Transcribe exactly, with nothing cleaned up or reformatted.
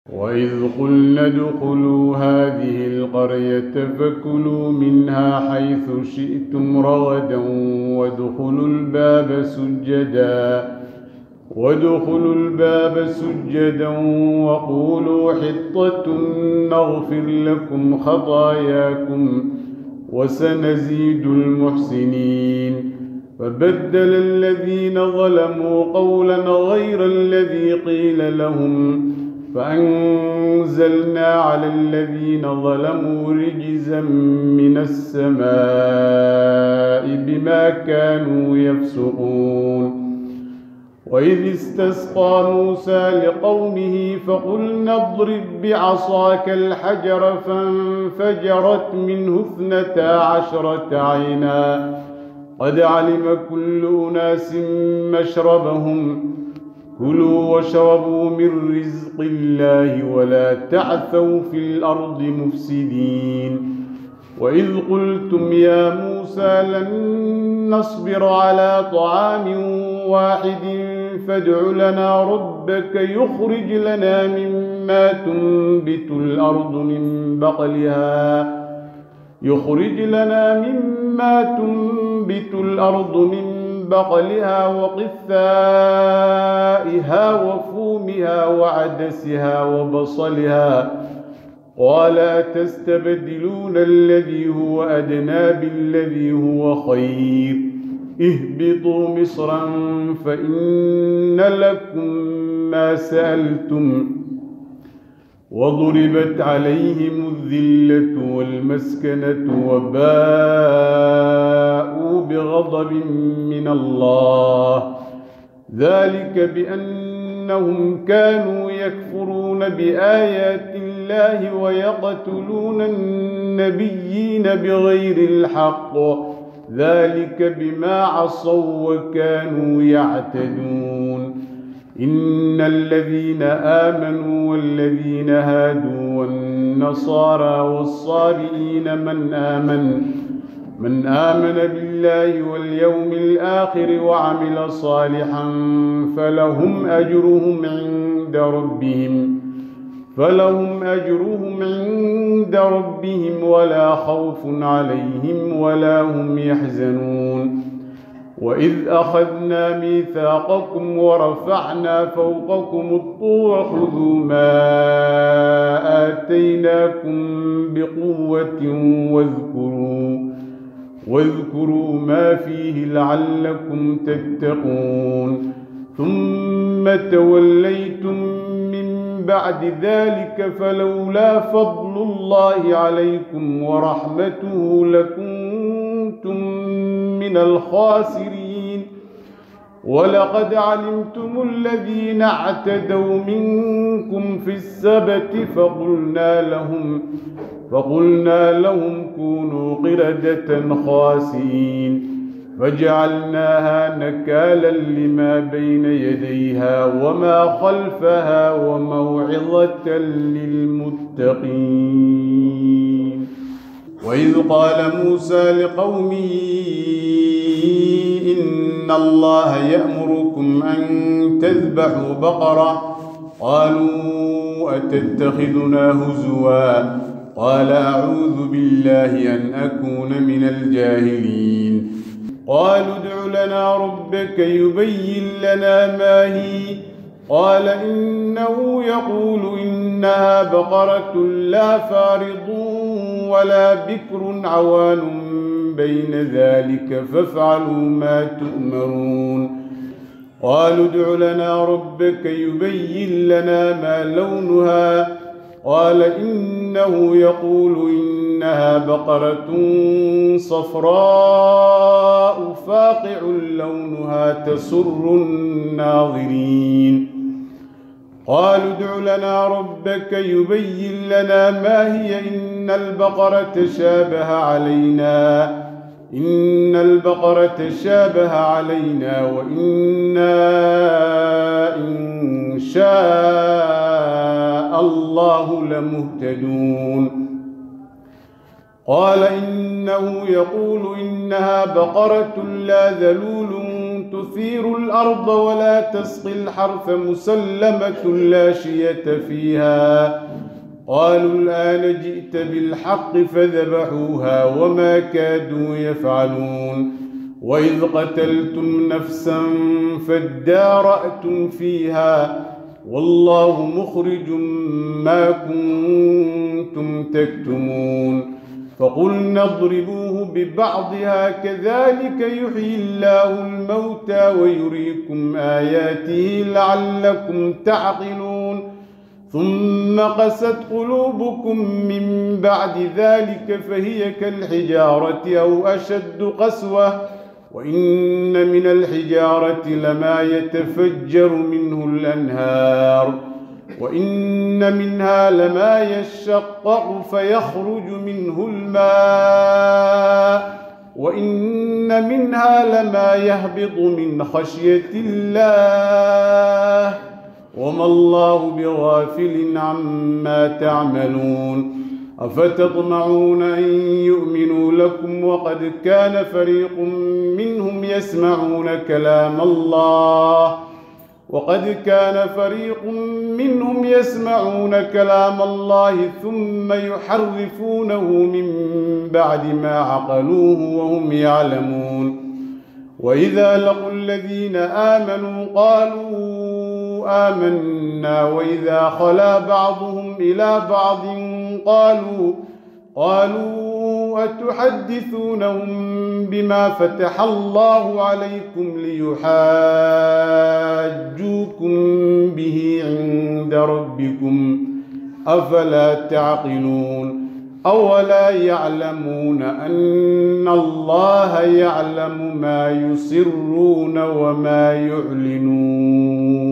وإذ قلنا ادخلوا هذه القرية فكلوا منها حيث شئتم رغدا وادخلوا الباب سجدا وادخلوا الباب سجدا وقولوا حطة نغفر لكم خطاياكم وسنزيد المحسنين. فبدل الذين ظلموا قولا غير الذي قيل لهم فأنزلنا على الذين ظلموا رجزا من السماء بما كانوا يفسقون. وإذ استسقى موسى لقومه فقلنا اضرب بعصاك الحجر فانفجرت منه اثنتا عشرة عينا قد علم كل أناس مشربهم كلوا واشربوا من رزق الله ولا تعثوا في الأرض مفسدين. وإذ قلتم يا موسى لن نصبر على طعام واحد فادع لنا ربك يخرج لنا مما تنبت الأرض من بقلها يخرج لنا مما تنبت الأرض من بقلها وقثائها وفومها وعدسها وبصلها قال أتستبدلون الذي هو أدنى بالذي هو خير اهبطوا مصرا فإن لكم ما سألتم وضربت عليهم الذلة والمسكنة وباءوا بغضب من الله ذلك بأنهم كانوا يكفرون بآيات الله ويقتلون النبيين بغير الحق ذلك بما عصوا وكانوا يعتدون. إن الذين آمنوا والذين هادوا والنصارى والصابئين من آمن من آمن بالله واليوم الآخر وعمل صالحا فلهم أجرهم عند ربهم فلهم أجرهم عند ربهم ولا خوف عليهم ولا هم يحزنون. وإذ أخذنا ميثاقكم ورفعنا فوقكم الطور خذوا ما آتيناكم بقوة واذكروا واذكروا ما فيه لعلكم تتقون. ثم توليتم من بعد ذلك فلولا فضل الله عليكم ورحمته لكنتم من الخاسرين. ولقد علمتم الذين اعتدوا منكم في السبت فقلنا لهم فقلنا لهم كونوا قردة خاسئين فجعلناها نكالا لما بين يديها وما خلفها وموعظة للمتقين. وإذ قال موسى لقومه إن الله يأمركم أن تذبحوا بقرة قالوا أتتخذنا هزوا قال أعوذ بالله أن أكون من الجاهلين. قالوا ادع لنا ربك يبين لنا ما هي قال إنه يقول إنها بقرة لا فارض ولا بكر عوان بين ذلك فافعلوا ما تؤمرون. قالوا ادع لنا ربك يبين لنا ما لونها قال إنه يقول إنها بقرة صفراء فاقع لونها تسر الناظرين. قالوا ادع لنا ربك يبين لنا ما هي إن البقرة شابه علينا إن البقرة شابه علينا وإنا إن شاء الله لمهتدون. قال إنه يقول إنها بقرة لا ذلول تثير الأرض ولا تسقي الحرث مسلمة لا شية فيها. قالوا الآن جئت بالحق فذبحوها وما كادوا يفعلون. وإذ قتلتم نفسا فادارأتم فيها والله مخرج ما كنتم تكتمون. فقلنا اضربوه ببعضها كذلك يحيي الله الموتى ويريكم آياته لعلكم تعقلون. ثم قست قلوبكم من بعد ذلك فهي كالحجارة أو أشد قسوة. وإن من الحجارة لما يتفجر منه الأنهار وإن منها لما يشقق فيخرج منه الماء وإن منها لما يهبط من خشية الله وما الله بغافل عما تعملون. أفتطمعون أن يؤمنوا لكم وقد كان فريق منهم يسمعون كلام الله وقد كان فريق منهم يسمعون كلام الله ثم يحرفونه من بعد ما عقلوه وهم يعلمون. وإذا لقوا الذين آمنوا قالوا آمنا وإذا خلا بعضهم إلى بعض قالوا قالوا أتحدثونهم بما فتح الله عليكم ليحاجوكم به عند ربكم أفلا تعقلون. أولا يعلمون أن الله يعلم ما يسرون وما يعلنون.